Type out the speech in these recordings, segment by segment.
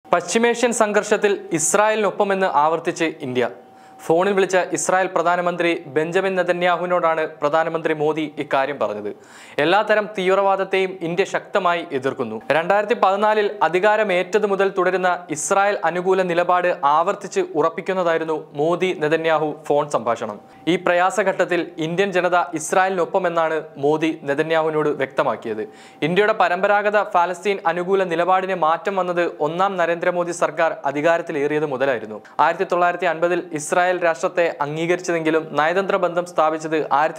പശ്ചിമേഷ്യൻ സംഘർഷത്തിൽ ഇസ്രായേലിനൊപ്പമെന്ന് ആവർത്തിച്ച് ഇന്ത്യ. ഫോണിൽ വിളിച്ച ഇസ്രായേൽ പ്രധാനമന്ത്രി ബെഞ്ചമിൻ നെതന്യാഹുവിനോടാണ് പ്രധാനമന്ത്രി മോദി ഇക്കാര്യം പറഞ്ഞത്. എല്ലാത്തരം തീവ്രവാദത്തെയും ഇന്ത്യ ശക്തമായി എതിർക്കുന്നു. 2014 അധികാരമേറ്റതു മുതൽ തുടരുന്ന ഇസ്രായേൽ അനുകൂല നിലപാട് ആവർത്തിച്ച് ഉറപ്പിക്കുന്നതായിരുന്നു മോദി നെതന്യാഹു ഫോൺ സംഭാഷണം. ഈ പ്രയാസഘട്ടത്തിൽ ഇന്ത്യൻ ജനത ഇസ്രായേലിനൊപ്പമെന്നാണ് മോദി നെതന്യാഹുവിനോട് വ്യക്തമാക്കിയത്. ഇന്ത്യയുടെ പരമ്പരാഗത ഫലസ്തീൻ അനുകൂല നിലപാടിന് മാറ്റം വന്നത് ഒന്നാം നരേന്ദ്രമോദി സർക്കാർ അധികാരത്തിലേറിയത് മുതലായിരുന്നു. 1950 ഇസ്രായേൽ രാഷ്ട്രത്തെ അംഗീകരിച്ചതെങ്കിലും നയതന്ത്ര ബന്ധം സ്ഥാപിച്ചത്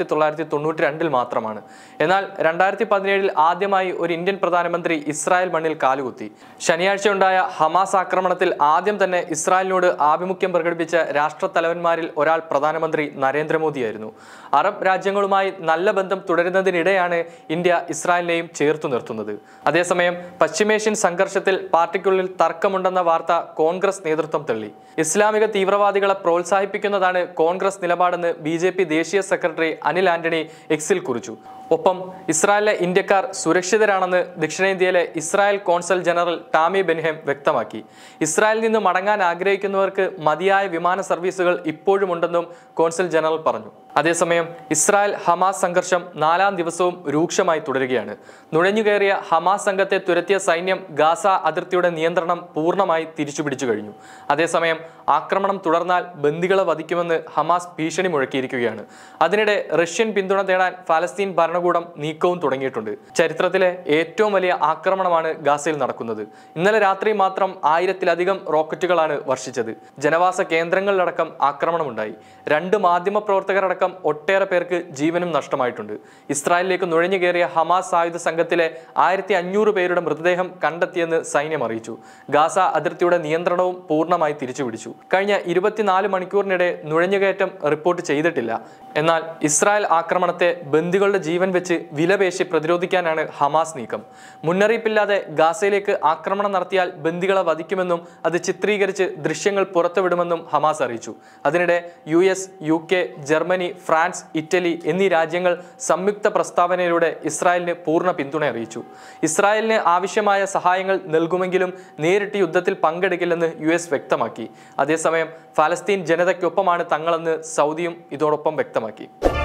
1992 മാത്രമാണ്. എന്നാൽ 2017 ആദ്യമായി ഒരു ഇന്ത്യൻ പ്രധാനമന്ത്രി ഇസ്രായേൽ മണ്ണിൽ കാലുകുത്തി. ശനിയാഴ്ചയുണ്ടായ ഹമാസ് ആക്രമണത്തിൽ ആദ്യം തന്നെ ഇസ്രായേലിനോട് ആഭിമുഖ്യം പ്രകടിപ്പിച്ച രാഷ്ട്രത്തലവന്മാരിൽ ഒരാൾ പ്രധാനമന്ത്രി നരേന്ദ്രമോദിയായിരുന്നു. അറബ് രാജ്യങ്ങളുമായി നല്ല ബന്ധം തുടരുന്നതിനിടെയാണ് ഇന്ത്യ ഇസ്രായേലിനെയും ചേർത്തു നിർത്തുന്നത്. അതേസമയം പശ്ചിമേഷ്യൻ സംഘർഷത്തിൽ പാർട്ടിക്കുള്ളിൽ തർക്കമുണ്ടെന്ന വാർത്ത കോൺഗ്രസ് നേതൃത്വം തള്ളി. ഇസ്ലാമിക തീവ്രവാദികളെ പ്രോത്സാഹിപ്പിക്കുന്നതാണ് കോൺഗ്രസ് നിലപാടെന്ന് BJP ദേശീയ സെക്രട്ടറി അനിൽ ആന്റണി എക്സിൽ കുറിച്ചു. ഒപ്പം ഇസ്രായേലിലെ ഇന്ത്യക്കാർ സുരക്ഷിതരാണെന്ന് ദക്ഷിണേന്ത്യയിലെ Israel consul general Tammy Ben Haim വ്യക്തമാക്കി. ഇസ്രായേലിൽ നിന്ന് മടങ്ങാൻ ആഗ്രഹിക്കുന്നവർക്ക് മതിയായ വിമാന സർവീസുകൾ ഇപ്പോഴുമുണ്ടെന്നും കോൺസൽ ജനറൽ പറഞ്ഞു. അതേസമയം ഇസ്രായേൽ ഹമാസ് സംഘർഷം 4ാം ദിവസവും രൂക്ഷമായി തുടരുകയാണ്. നുഴഞ്ഞുകയറിയ ഹമാസ് സംഘത്തെ തുരത്തിയ സൈന്യം ഗാസ അതിർത്തിയുടെ നിയന്ത്രണം പൂർണ്ണമായി തിരിച്ചുപിടിച്ചു കഴിഞ്ഞു. അതേസമയം ആക്രമണം തുടർന്നാൽ ബന്ദികളെ വധിക്കുമെന്ന് ഹമാസ് ഭീഷണി മുഴക്കിയിരിക്കുകയാണ്. അതിനിടെ റഷ്യൻ പിന്തുണ തേടാൻ ഫലസ്തീൻ ഭരണകൂടം നീക്കവും തുടങ്ങിയിട്ടുണ്ട്. ചരിത്രത്തിലെ ഏറ്റവും വലിയ ആക്രമണമാണ് ഗാസയിൽ നടക്കുന്നത്. ഇന്നലെ രാത്രി മാത്രം 1000-ലധികം റോക്കറ്റുകളാണ് വർഷിച്ചത്. ജനവാസ കേന്ദ്രങ്ങളിലടക്കം ആക്രമണമുണ്ടായി. 2 മാധ്യമപ്രവർത്തകരടക്കം ഒട്ടേറെ പേർക്ക് ജീവനും നഷ്ടമായിട്ടുണ്ട്. ഇസ്രായേലിലേക്ക് നുഴഞ്ഞു കയറിയ ഹമാസ് ആയുധ സംഘത്തിലെ 1500 പേരുടെ മൃതദേഹം കണ്ടെത്തിയെന്ന് സൈന്യം അറിയിച്ചു. ഗാസ അതിർത്തിയുടെ നിയന്ത്രണവും പൂർണ്ണമായി തിരിച്ചുപിടിച്ചു. കഴിഞ്ഞ 24 മണിക്കൂറിനിടെ നുഴഞ്ഞുകയറ്റം റിപ്പോർട്ട് ചെയ്തിട്ടില്ല. എന്നാൽ ഇസ്രായേൽ ആക്രമണത്തെ ബന്ദികളുടെ ജീവൻ വെച്ച് വിലപേശി പ്രതിരോധിക്കാനാണ് ഹമാസ് നീക്കം. മുന്നറിയിപ്പില്ലാതെ ഗാസയിലേക്ക് ആക്രമണം നടത്തിയാൽ ബന്ദികളെ വധിക്കുമെന്നും അത് ചിത്രീകരിച്ച് ദൃശ്യങ്ങൾ പുറത്തുവിടുമെന്നും ഹമാസ് അറിയിച്ചു. അതിനിടെ US, UK, Germany, France, Italy എന്നീ രാജ്യങ്ങൾ സംയുക്ത പ്രസ്താവനയിലൂടെ ഇസ്രായേലിന് പൂർണ്ണ പിന്തുണ അറിയിച്ചു. ഇസ്രായേലിന് ആവശ്യമായ സഹായങ്ങൾ നൽകുമെങ്കിലും നേരിട്ട് യുദ്ധത്തിൽ പങ്കെടുക്കില്ലെന്ന് US വ്യക്തമാക്കി. അതേസമയം ഫലസ്തീൻ ജനതയ്ക്കൊപ്പമാണ് തങ്ങളെന്ന് സൗദിയും ഇതോടൊപ്പം വ്യക്തമാക്കി.